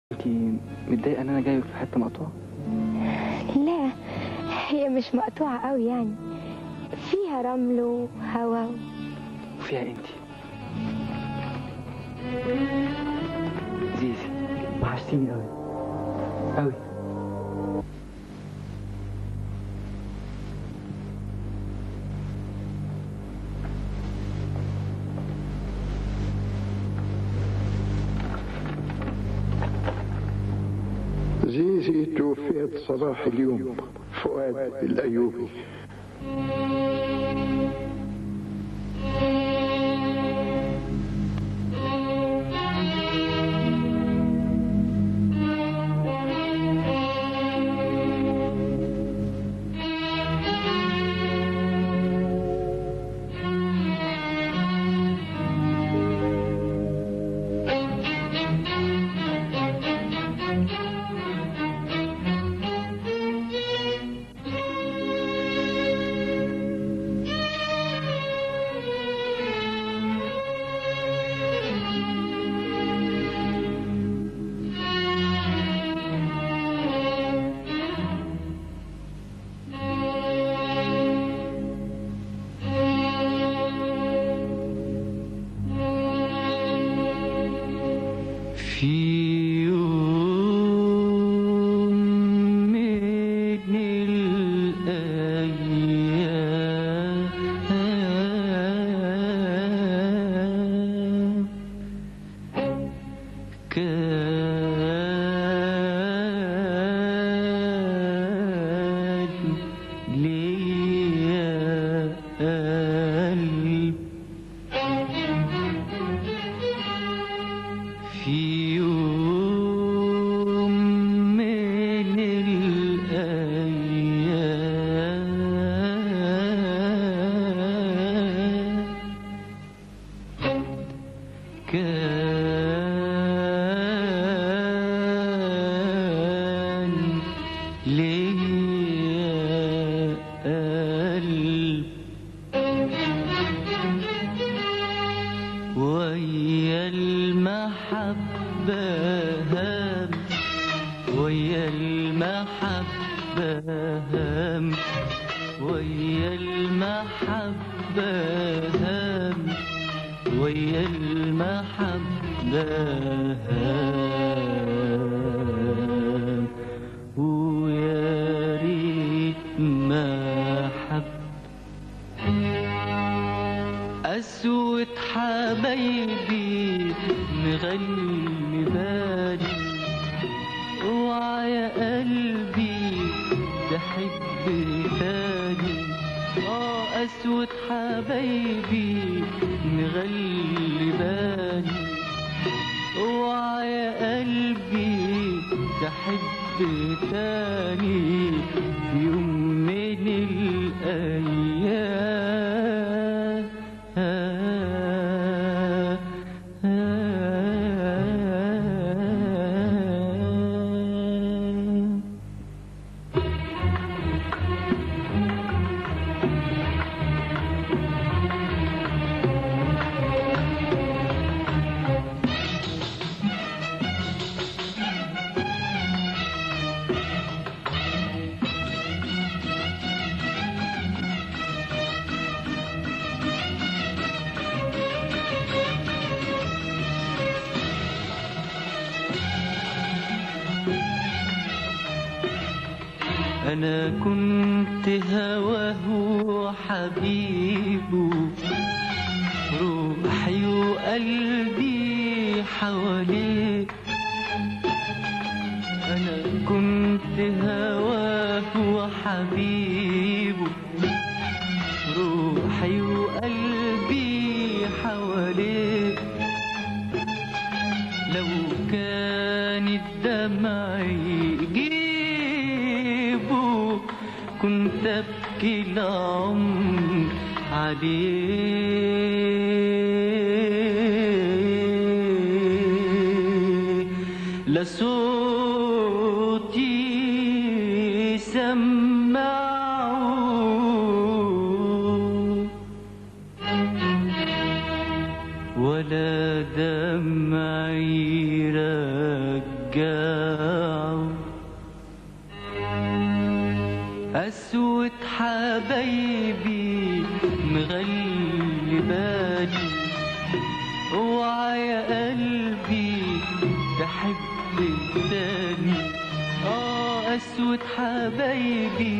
انتي متضايقه ان انا جايبك في حته مقطوعه؟ لا، هي مش مقطوعة قوي يعني، فيها رمل وهوا وفيها انتي. زيزي، وحشتيني قوي قوي. زيزي توفيت صباح اليوم. فؤاد الأيوبي. في يوم من الأيام كان ليا قلب. في يوم من الأيام كان ليا قلب ويا المحبة هام، ويا المحبة هام، ويا المحبة هام، ويا المحبة هام، ويا ريت ما حب أسود حبايبي مغلباني. اوعى يا قلبي تحب تاني. أسود حبايبي مغلباني. اوعى يا قلبي تحب تاني في يوم من الأيام. أنا كنت هواه وحبيبه، روحي وقلبي حواليه. أنا كنت هواه وحبيبه، روحي وقلبي حواليه. لو كان الدمع يجيبه كنت أبكي العمر عليه. لصوتي سمعه ولا دمعي رجع يرجعوا. قسوة حبايبي مغلباني، اوعى يا قلبي تحب التاني. قسوة حبايبي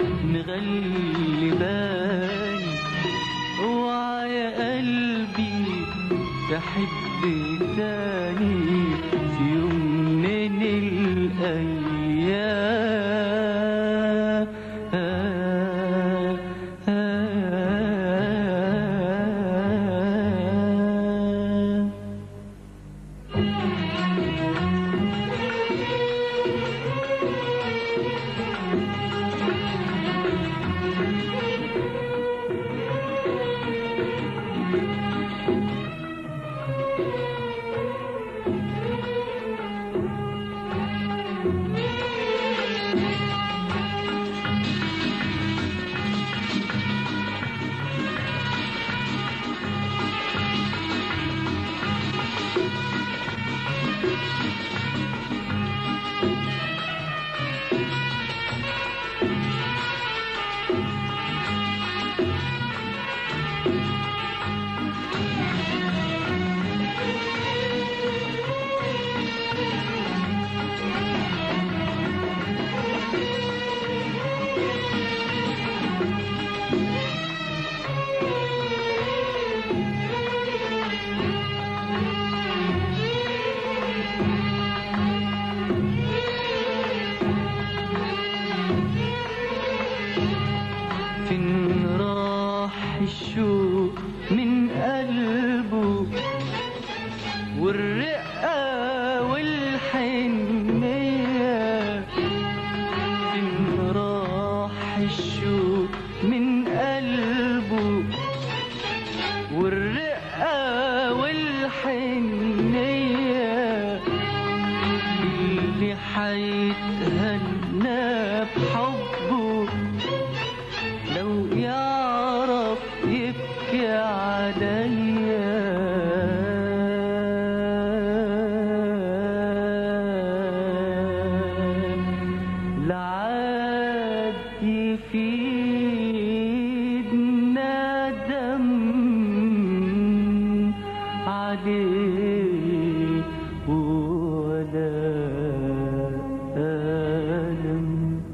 مغلباني، اوعى يا قلبي تحب التاني في يوم من الأيام. فين راح الشوق من قلبه والرقة والحنية؟ فين راح الشوق من قلبه والرقة والحنية؟ اللي حيتهنى بحبه لو يعرف يبكي عليا. لعاد يفيد ندم عليه ولا ألم.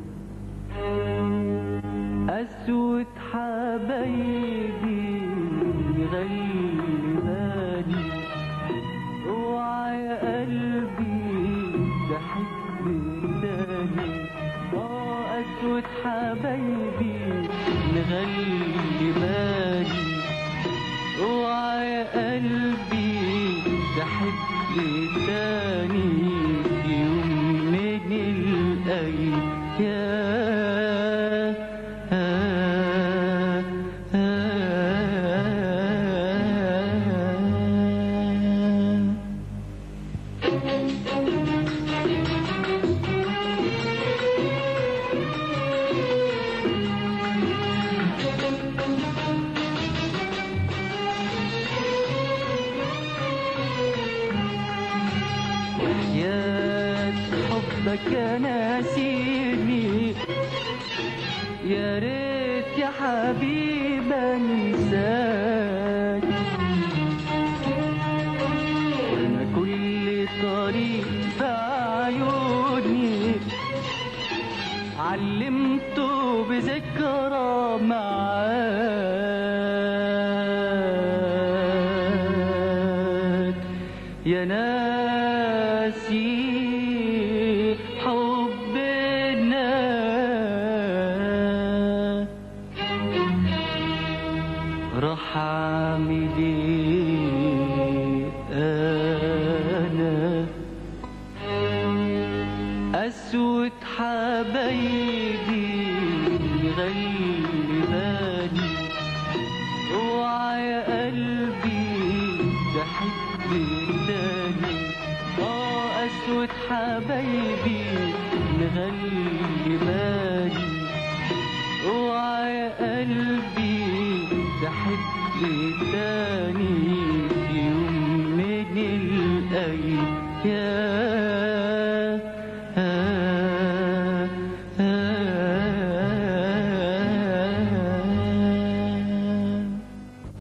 قسوة حبايبي غلباني، اوعى يا قلبي تحب التاني. قسوة حبايبي مغلباني، اوعى يا قلبي تحب التاني في يوم من الأيام. يا حبك يا ناسيني، يا ريت يا حبيب انساك. انا كل طريق في عيوني علمته بذكرى معاك. يا ناسي حبنا راح اعمل ايه انا؟ قسوة حبايبي غلباني، اوعى يا قلبي تحب التاني. قسوة حبايبي مغلباني، اوعى يا قلبي تحب التاني في يوم من الأيام.